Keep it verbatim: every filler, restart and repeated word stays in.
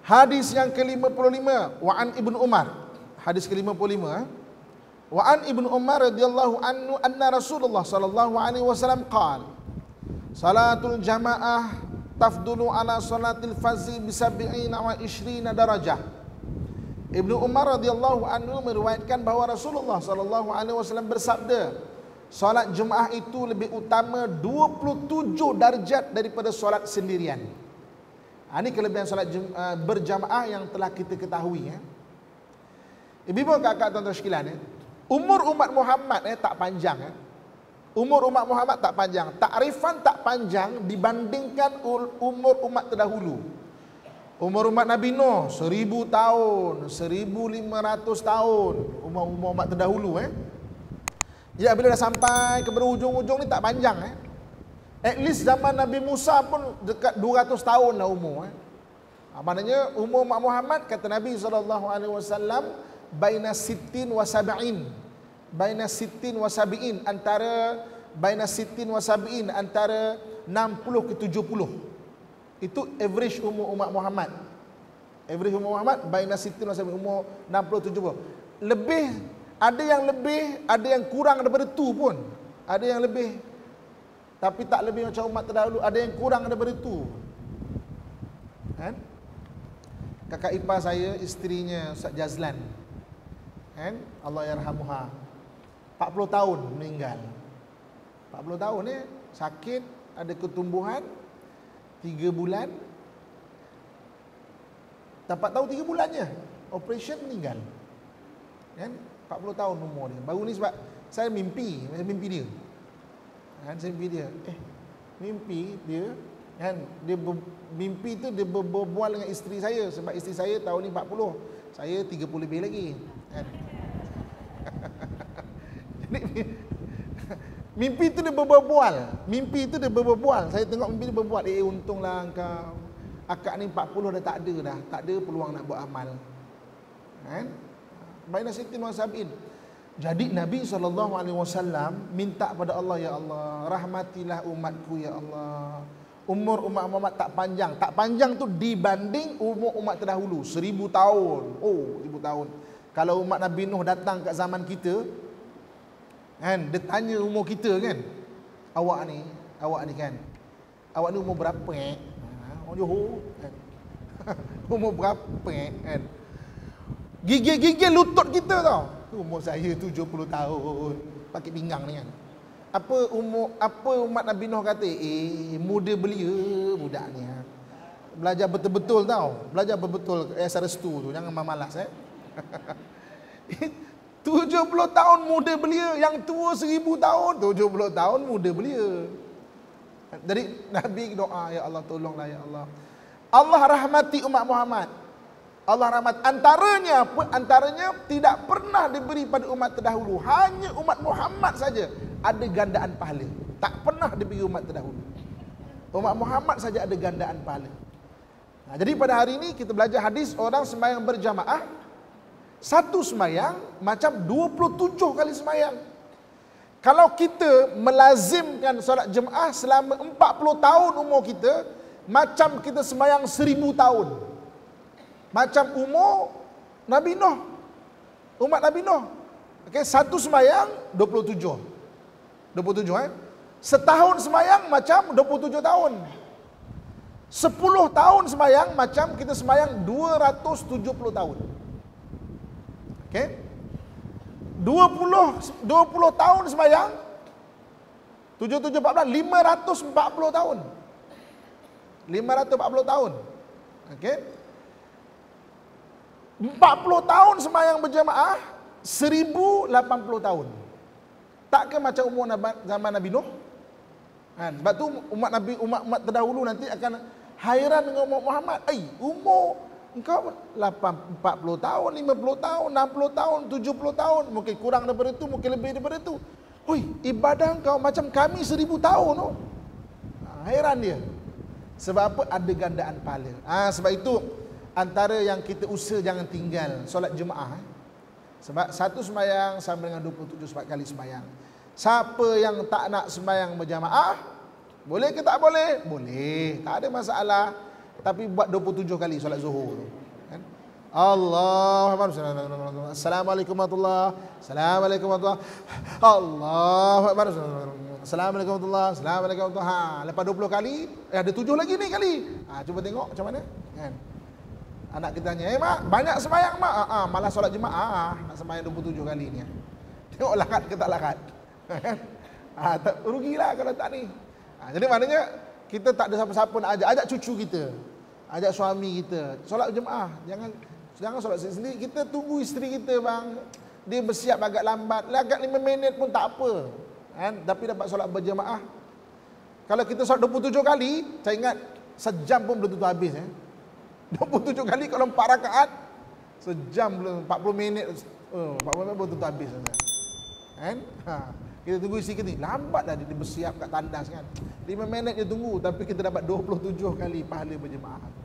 Hadis yang ke lima puluh lima, wa an Ibnu Umar. Hadis ke lima puluh lima. Wa an Ibnu Umar radhiyallahu anhu anna Rasulullah sallallahu alaihi wasallam qala salatul jamaah tafdulu ala salatil fazi bi sab'ina wa ishrina darajah. Ibnu Umar radhiyallahu anhu meriwayatkan bahawa Rasulullah sallallahu alaihi wasallam bersabda, solat Jumaah itu lebih utama dua puluh tujuh darjat daripada solat sendirian. Ha, ini kelebihan solat uh, berjamaah yang telah kita ketahui. Ya. Ibu-ibu, kakak, tuan-tuan sekalian, ya. Umur umat Muhammad eh, tak panjang. Ya. Umur umat Muhammad tak panjang. Takrifan tak panjang dibandingkan umur umat terdahulu. Umur umat Nabi Nuh seribu tahun, seribu lima ratus tahun. Umur-umur umat terdahulu. Eh. Ya, bila dah sampai ke berhujung-hujung ni tak panjang. Eh. At least zaman Nabi Musa pun dekat dua ratus tahun dah umur. Eh. Maknanya umur umat Muhammad, kata Nabi sallallahu alaihi wasallam, baina sittin wa sab'in. Baina sittin wa sab'in, antara baina sittin wa sab'in, antara enam puluh ke tujuh puluh. Itu average umur umat Muhammad. Average umur Muhammad baina sittin wa sab'in, umur enam puluh tujuh puluh. Lebih, ada yang lebih, ada yang kurang daripada itu pun. Ada yang lebih, tapi tak lebih macam umat terdahulu. Ada yang kurang daripada itu. Kan? Kakak ipar saya, isterinya Ustaz Jazlan, kan? Allah yarhamuha, empat puluh tahun meninggal. empat puluh tahun ni, sakit, ada ketumbuhan, tiga bulan. Dapat tahu tiga bulannya, operation, meninggal. Kan? empat puluh tahun umur dia. Baru ni sebab saya mimpi, saya mimpi dia. Kan, saya mimpi dia. Eh, mimpi dia, kan, dia ber, mimpi tu dia ber, berbual dengan isteri saya, sebab isteri saya tahun ni empat puluh, saya tiga puluh lebih lagi. Kan? Jadi mimpi tu dia berbual, mimpi tu dia berbual. Saya tengok mimpi dia berbual. Eh, untunglah engkau, akak ni empat puluh dah tak ada dah, tak ada peluang nak buat amal. Kan? Baina sittin wa sab'in. Jadi Nabi sallallahu alaihi wasallam minta pada Allah, ya Allah, rahmatilah umatku ya Allah. Umur umat Muhammad tak panjang. Tak panjang tu dibanding umur umat terdahulu, seribu tahun. Oh, seribu tahun. Kalau umat Nabi Nuh datang kat zaman kita, kan, dia tanya umur kita, kan, awak ni, awak ni kan, awak ni umur berapa eh? Ha, orang Johor, kan? Umur berapa eh? Kan? Gigil-gigil lutut kita tau. Umur saya tujuh puluh tahun, pakai pinggang ni kan. Apa umur, apa umat Nabi Nuh kata? Eh, muda belia budak ni. Ha. Belajar betul-betul tau. Belajar betul-betul eh restu tu, jangan malas eh. tujuh puluh tahun muda belia, yang tua seribu tahun, tujuh puluh tahun muda belia. Jadi Nabi doa, ya Allah, tolonglah ya Allah. Allah rahmati umat Muhammad. Allah rahmat. Antaranya apa? Antaranya tidak pernah diberi pada umat terdahulu. Hanya umat Muhammad saja ada gandaan pahala. Tak pernah diberi umat terdahulu. Umat Muhammad saja ada gandaan pahala. Nah, jadi pada hari ini kita belajar hadis orang sembahyang berjamaah. Satu sembahyang macam dua puluh tujuh kali sembahyang. Kalau kita melazimkan solat jemaah selama empat puluh tahun umur kita, macam kita sembahyang seribu tahun. Macam umur Nabi Nuh, umat Nabi Nuh. Okay, satu sembahyang dua puluh tujuh. dua puluh tujuh eh. Setahun sembahyang macam dua puluh tujuh tahun. Sepuluh tahun sembahyang macam kita sembahyang dua ratus tujuh puluh tahun. Okay. dua puluh, dua puluh tahun sembahyang, tujuh, tujuh, empat belas, lima ratus empat puluh tahun. lima ratus empat puluh tahun. Okay. empat puluh tahun sembahyang berjamaah, seribu lapan puluh tahun. Takkah macam umur zaman Nabi Nuh? Kan? Sebab tu umat Nabi, umat, umat terdahulu nanti akan hairan dengan umat Muhammad. Eh, umur engkau lapan, empat puluh tahun, lima puluh tahun, enam puluh tahun, tujuh puluh tahun, mungkin kurang daripada itu, mungkin lebih daripada itu. Hui, ibadah engkau macam kami seribu tahun. Oh. Ha, hairan dia. Sebab apa? Ada gandaan pahala. Ha, sebab itu antara yang kita usaha jangan tinggal solat jemaah. Sebab satu sembahyang sama dengan dua puluh tujuh sebab kali sembahyang. Siapa yang tak nak sembahyang berjamaah, boleh ke tak boleh? Boleh, tak ada masalah. tapi buat dua puluh tujuh kali solat zuhur tu. Kan? Allahu Akbar. Assalamualaikum warahmatullahi. Assalamualaikum warahmatullahi. Allahu Akbar. Assalamualaikum warahmatullahi. Assalamualaikum warahmatullahi. Ha, lepas dua puluh kali, eh, ada tujuh lagi ni kali. Ha, cuba tengok macam mana. Kan? Anak kita tanya, "Eh mak, banyak sembahyang mak?" Ah, ah, malah solat jemaah nak sembahyang dua puluh tujuh kali ni. Tengok lakat ke tak lakat. Ah, tak rugilah kalau tak ni. Ah, jadi maknanya kita tak ada siapa-siapa nak ajak, ajak cucu kita. Ajak suami kita. Solat jemaah, jangan jangan solat sendiri. Kita tunggu isteri kita bang. Dia bersiap agak lambat, agak lima minit pun tak apa. Kan? Tapi dapat solat berjemaah. Kalau kita solat dua puluh tujuh kali, saya ingat sejam pun belum tentu habis eh. dua puluh tujuh kali kalau empat rakaat, sejam belum, empat puluh minit, oh, empat puluh minit belum tentu habis. Kan? Ha. Kita tunggu isi kita ni, lambat dah dia bersiap kat tandas kan. lima minit dia tunggu, tapi kita dapat dua puluh tujuh kali pahala berjemaah.